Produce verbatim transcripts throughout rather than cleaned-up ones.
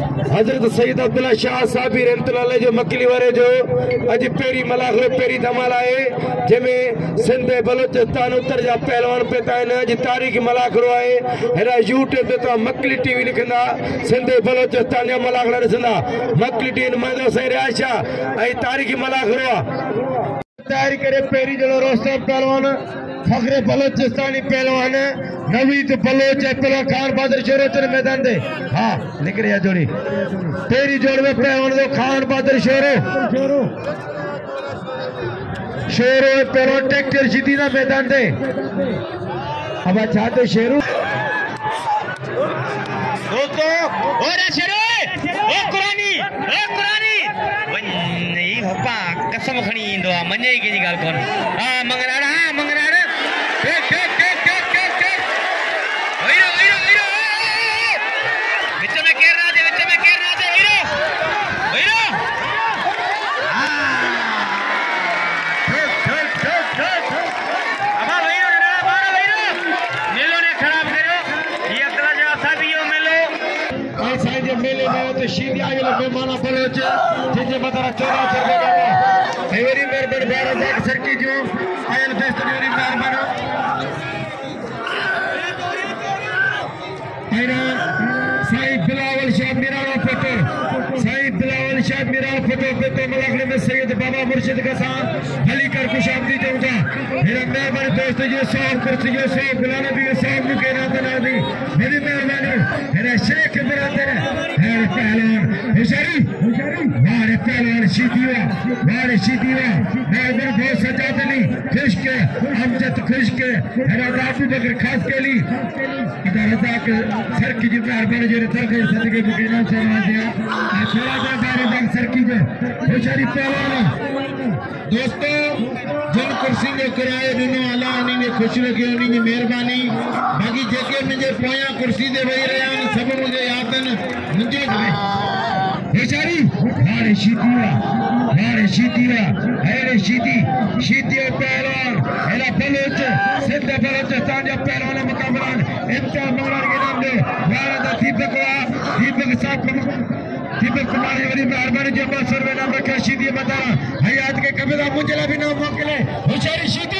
हजरत सईद अब्दुल्ला शाह साहबी रहमतुल्लाह जो मकली वारे जो अज पेरी मलाखरो पेरी धमाल आए जंहिंमें सिंध बलोचिस्तान उत्तर जा पहलवान पे आहिनि। अज तारीख़ मलाखरो आहे हिन यूट्यूब ते तव्हां मकली टीवी लिखंदा सिंध बलोचिस्तान जा मलाखरा ॾिसंदा। मकली टीवी नुमाइंदो साईं रियाज़ शाह ऐं तारीख़ी मलाखरो आहे। तयारी करे पेरी जड़ो रोस्टम पहलवान फखरे बलोचिस्तानी पहलवान नवीद बलोच पहलवान खान बहादुर शोरो तेरे मैदान दे हाँ लिख रही है जोड़ी पेरी जोड़ में पहलवान दो खान बहादुर शोरो शेरो पहलवान ट्रैक्टर जीती ना मैदान दे अब अच्छा तो शेरू दोस्तों और शेरो ओ कुरानी ओ कुरानी नहीं हप्पा कसम खणी इंदो आ मने की गाल कोन हां मंगराड़ा हां मंगराड़ा टेक टेक टेक टेक टेक टेक ओइरो ओइरो ओइरो विच में केर ना दे विच में केर ना दे ओइरो ओइरो हां टेक टेक टेक टेक अब ओइरो ना मारो ओइरो मेलो ने खराब करो ये अब्दुल्ला शाह साहबियो मेलो और साईं जे मेले में तो शीदी आयल मेहमान बलोच जे बदरा चौदह सौ रुपया एवरी मेहरबानी बारह लाख सरकी जो आयल बेस्ट एवरी मेहरबानी आइना साईं बिलावल शाह मिराला फोटो साईं बिलावल शाह मिराला फोटो पे मलाखड़े में सैयद बाबा मुर्शिद का साथ हली कर खुशामदी दूंगा मेरा मेहरबानी दोस्त ये सब कुर्सी ये सब बुलाना भी सब मुके ना बना दी मेरी मेहरबानी मेरा शेख बिरादर है पहलवान हुशारी मारे पहलवान शीदीवा मारे शीदीवा मेहरबानी बहुत सजाद अली खुश के अमजद खुश के मेरा राजू बकर खास के लिए इधर रजाक सर की जो मेहरबानी जो रजा के सदके बुकेना चलवा दिया थोड़ा सा बारे बार सर की जो हुशारी पहलवान दोस्तों जिन कुर्सी ने किराए दिनों अला उन्हीं ने खुश लगे उन्हीं की मेहरबानी बाकी जेके मुझे पोया कुर्सी दे वही रहा हैं सब मुझे याद हैं मुझे बेचारी मारे शीतिया मारे शीतिया हेरे शीती शीतिया पहलवान हेरा बलोच सिद्ध बलोचिस्तान जा पहलवान मुकाबलान इम्तियाज मौलाना के नाम दे वाला दीपक वा दीपक साहब दीपक कुमार वरी मेहरबानी जो बस सर्वे नाम रखा शीती बता हयात के कबीरा मुझला भी नाम मोकले होशियारी शीती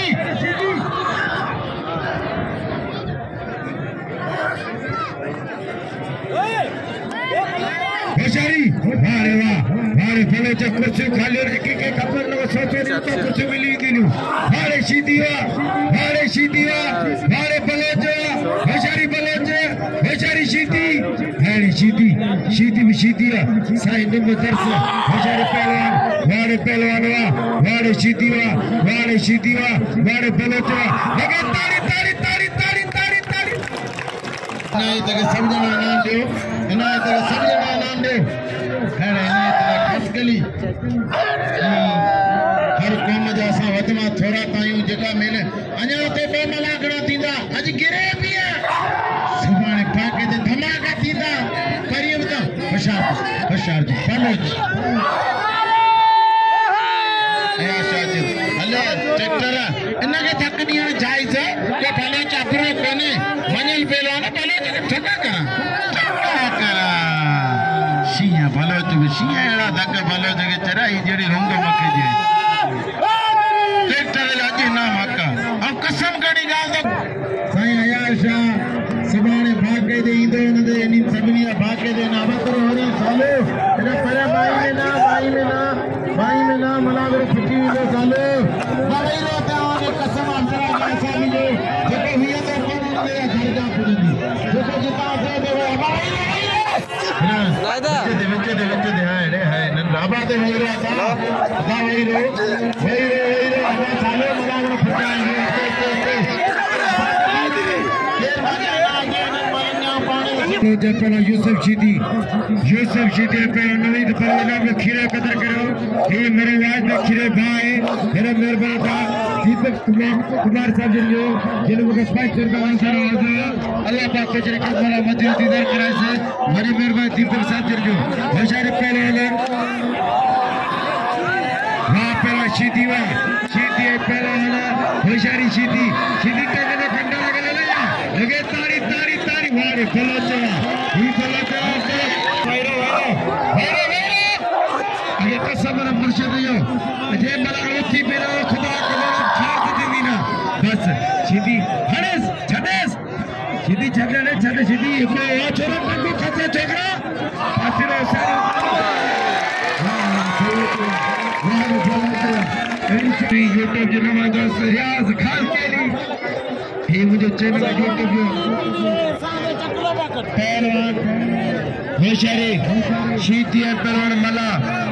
होशियारी वारे वाह वारे बलोच कुर्सी खाली और एक एक कपल नो सोचे नहीं तो कुछ मिली दिनु वारे शीती वा वारे शीती वा वारे बलोच होशियारी बलोच होशियारी शीती हेरी शीती शीती भी शीती वा साईं नंबर दर्श होशियारी पहलवान वारे पहलवान वा वारे शीती वा वारे शीती वा वारे बलोच वा लगे तारी तारी तारी तारी तारी तारी नहीं तक समझना नाम दो ना तक समझना नाम दो है ना तक खास गली हर कौम जा सा वदमा थोड़ा तायूं जगह मेले अने ते बे मलाखड़ा थींदा अज गिरे पिया सुभाणे पाके ते धमाका थींदा करियम त होशियार होशियार जी बलोच आया शाह हले ट्रैक्टर इनके थक नहीं है जायज है के भले चापरो कोने मनल पहलवान भले ठका करा ठका करा शिया बलोच शिया एड़ा धक बलोच के चराई जेड़ी रोंग मके जे ट्रैक्टर लाजी ना मक्का हम कसम कड़ी गाल दो साईं आया शाह सुभाणे भागे दे इंदो नदे इन सबनिया भागे दे ना बकरो हरी सालो तेरे परे भाई में ना भाई में ना भाई में ना मलावर फटी दे सालो भाई रोता है कसम अंदर आ ऐसा भी जो जेको हुई तो कोन मेरा घर जा पुदी जेको जिता दे दे भाई नायदा दे विच दे विच दे हां रे है न लाबा दे वही रो सा वही रो वही रो वही रो सालो मलावर फटाएंगे पहला यूसुफ शीदी यूसुफ शीदी पहला नवीद पहला में खीरे कदर करो ये मेरे वाज में खीरे भाई मेरा मेहरबान था दीपक कुमार कुमार साहब जो जिन्होंने पाँच रुपये आंसर और अल्लाह पाक के जरिए वाला मदद दीदार कराए से मेरी मेहरबान दीपक साहब जो होशियारी पहले वाले वहाँ पहला शीदी वा शीदी पहला वाला होशियारी शीदी शीदी का मैंने खंडा लगा लिया लगे तारी तारी तारी वारे बलोच ही बलोच देखो वो छोरा को खतरा छोकरा पासिरो सारी एनसी यूट्यूब जो नवा दोस्त रियाज खान केली ये मुझे चैनल यूट्यूब पहलवान होशियारी शीती पहलवान मला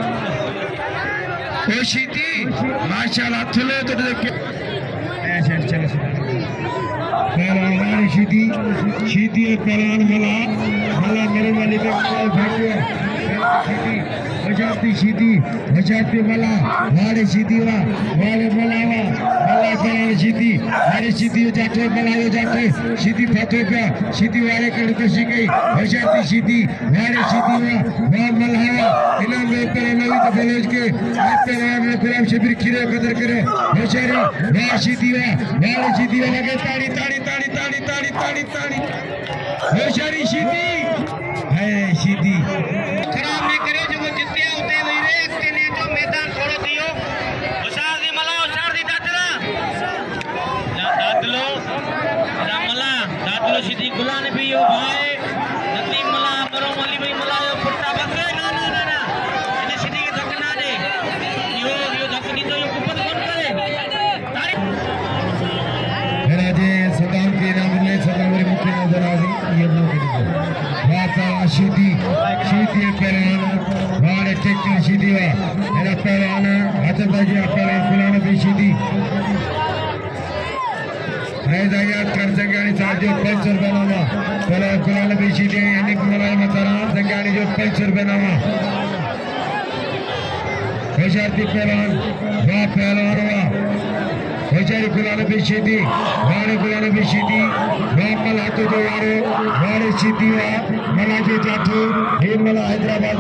ओ शीती माशाल्लाह चलो तो देख ऐसे चलो पहलवान शीती शीती पहलवान मला मला मेरे वाले पे भाग्य शीती वजाती शीती वजाती मला वाले शीती वा वाले मलावा मला पहलवान शीती वाले शीती जाते मलावा जाते शीती फाते पे शीती वाले कर तो शिकई वजाती शीती वाले शीती वा वा मलावा इनाम में पहलवान तो फलोज के पहलवान ने गुलाम शबीर खीरे कदर करे होशियारी वा शीती वा वाले शीती वा लगे ताड़ी ताड़ी ताड़ी ताड़ी ताड़ी ताड़ी ताड़ी होशियारी शीती है शीती खराब नहीं करे जो वो जितने होते वही रे के लिए जो मैदान छोड़ो दियो उसार दी मला उसार दी दादला दादलो रामला दादलो सीधी गुलाने भी यो भाई नदी मला मरो मली भाई मला यो फुट्टा बंदे ना ना ना ना इन्हें सीधी के धक्का ना दे यो यो धक्का नहीं तो यो कुपन कौन करे तारीफ मेरा जे सदाम के नाम में सदाम मेरे मुख्य नजर आ गई ये लोग वाता शीती शीती पहलवान वाले टेक्टर शीती वा मेरा पहलवान हाथ बाजी पहलवान गुलाम भी शीती है जाया कर संगानी साथ जो पंचर बनावा पहलवान गुलाम भी शीती यानी गुलाम मतरा संगानी जो पंचर बनावा होशियारी पहलवान वाह पहलवान वाह होशियारी गुलाम भी शीती वाले गुलाम भी शीती वाह मला तो जो वारे वाले शीती वाह मला जो जातो हे मला हैदराबाद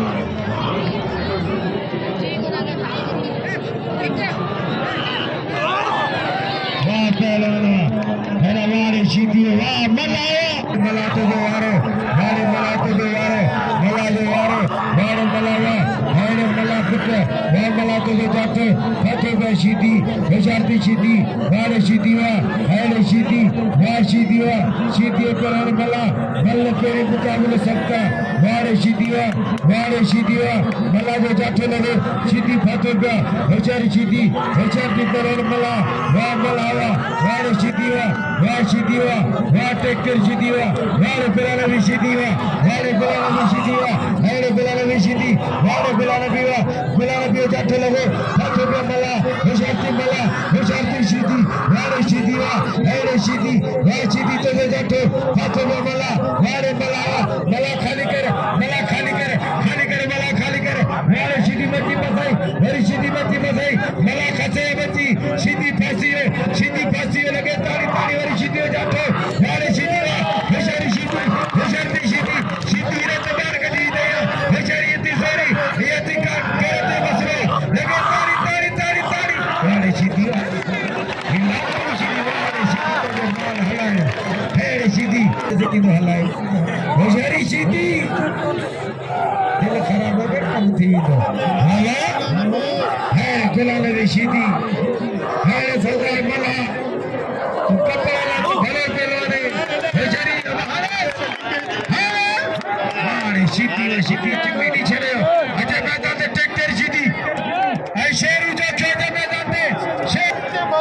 वाह पहलवान मेरा वाले शीती वाह मला मला तो जो वारे वाले मला तो जो वारे मला जो वारे वाले मला वाह वाले मला पुत्र वाह मला तो जो जातो फतेह पे शीती होशियारी शीती वाले शीती वाह वाले शीती वाह शीती वाह शीती पहलवान मला मल्ल तेरे मुकाबले सबका वाले शीती वाह वाले शीती वाह मला जो जातो लगे शीती फतेह पे होशियारी शीती होशियारी पहलवान मला वाह मला वाह वाले शीती वाह वाह शीती वाह वाह टेक्टर शीती वाह वाले पहलवान भी शीती वाह वाले पहलवान भी शीती वाह वाले पहलवान भी शीती वाले पहलवान भी वाह पहलवान भी जातो लगे फतेह पे मला होशियारी मला होशियारी शीती वाले शीती वाह वाले शीती वाह शीती तो जो जातो फतेह पे मला वाले मला मला खाली कर मला खाली कर खाली कर मला खाली कर वाले शीती बच्ची बसाई वाली शीती बच्ची बसाई मला खचे बच्ची शीती फांसी है शीती फांसी है लगे ताड़ी ताड़ी वाली शीती हो जातो वाले शीती वाह होशियारी शीती होशियारी शीती शीती रे तबार कदी दे होशियारी इतनी सारी ये तिका करते बसरो लगे ताड़ी ताड़ी ताड़ी ताड़ी वाले शीती वाह हिला शीती वाले शीती तो माल हलाए है शीती शीती तो हलाए होशियारी शीती दिल खराब हो गया कम थी तो हला है गुलाम भी शीती है सरदार मला कपाला भले पहलवान होशियारी है मारे शीती व शीती चिमनी नहीं छड़े अजय मैदान में ट्रैक्टर शीती ऐ शेरू जो छोटे मैदान में शेर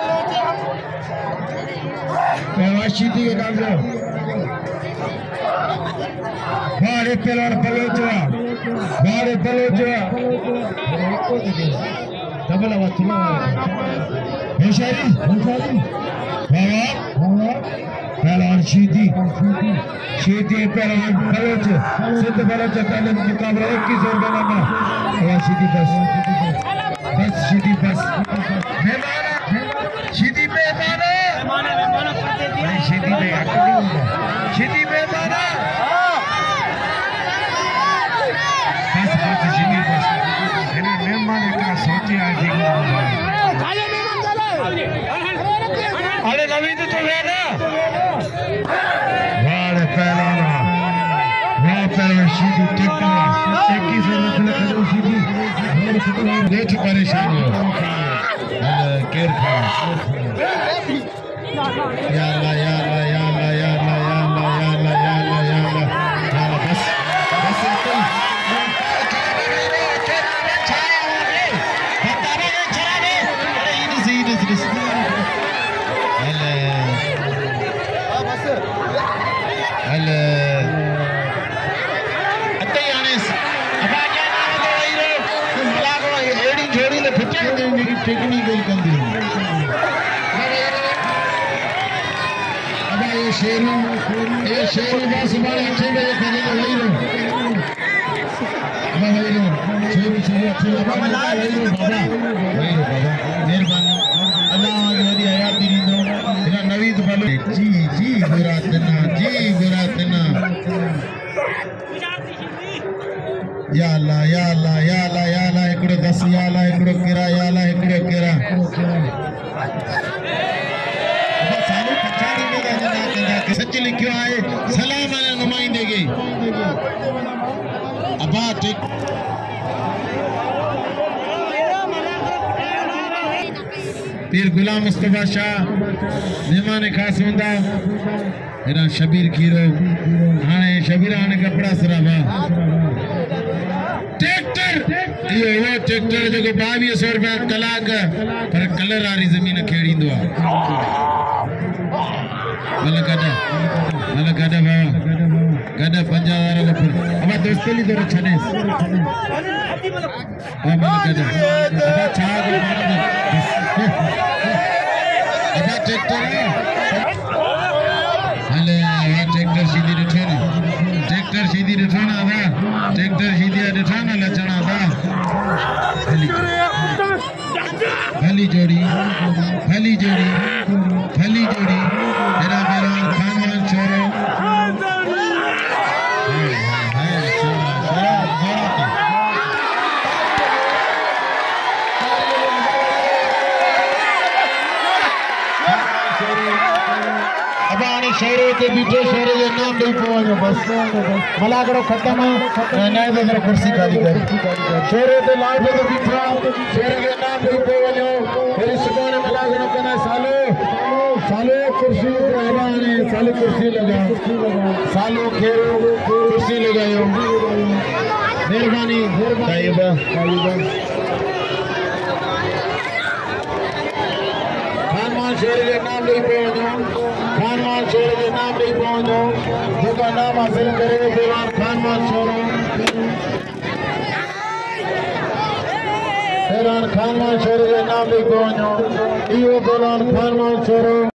पहलवान शीती के नाम से मारे पहलवान बलोचवा मारे बलोचवा डबल आवाज सुनो होशियारी होशियारी बाबा पहलवान शीती शीती पहलवान बलोच सिद्ध बलोच पहले मुकाबला इक्कीस और बनाना शीती बस बस शीती बस मेहमाना शीती मेहमाना शीती में शीती मेहमाना बस बस शीती बस इन्हें मेहमान का सोचे आज अरे नवीन तो है ना वाले पहलवान वाह पहलवान शीती टेक्टर इक्कीस और मतलब शीती देख परेशान हो केर खा या अल्लाह या अल्लाह या अल्लाह या अल्लाह या अल्लाह या अल्लाह या अल्लाह या अल्लाह टेक्निकल कंदी अब ये शेरू ये शेरू का सुबह अच्छे बजे खाने को वही लो अब वही लो शेरू शेरू अच्छे बाबा वही लो बाबा वही लो बाबा मेहरबानी अल्लाह मेरी हयात दी दो मेरा नवीद बोलो जी जी बुरा तना जी बुरा तना या अल्लाह या अल्लाह या अल्लाह या अल्लाह एकड़ो दस या अल्लाह एकड़ो केरा या अल्लाह एकड़ो केरा अब सालो पचानी में दा ना कंदा के सच लिखियो आए सलाम वाले नुमाइंदे के अबा ठीक पीर गुलाम मुस्तफा शाह मेहमान खास हुंदा हेरा शबीर खीरो हाणे शबीर हाणे कपड़ा सराबा ट्रैक्टर ये वो ट्रैक्टर जो बावीह सौ रुपया कलाक पर कलर वाली जमीन खेड़ींदो आहे भले गॾ भले गॾ बाबा गॾ पंज हज़ार को अब दोस्तली तो छने अब भले गॾ अब छा अब ट्रैक्टर हले ट्रैक्टर सीधी ॾिठो न ट्रैक्टर सीधी ॾिठो न था ट्रैक्टर सीधी ॾिठा न लचणा था भली जोड़ी भली जोड़ी भली जोड़ी मेरा मेरा खानवान छोरो शहरों के बीठो शहरों के नाम नहीं पहुंचो बस मलाकड़ो खत्म नए बदर कुर्सी खाली कर शहरों के लाल पे तो बीठा शहरों के नाम नहीं पहुंचो मेरी सुबह मलाकड़ो कहना सालो सालो कुर्सी ने सालो कुर्सी लगा सालो खेरो कुर्सी लगायो मेहरबानी ताइबा खानवान शहर के नाम नहीं पहुंचो खानवान शहर के नाम नहीं पहुंचो जिसका नाम हासिल करे दीवान खानवान शोरो दीवान खानवान शहर के नाम नहीं पहुंचो इहो दीवान खानवान शोरो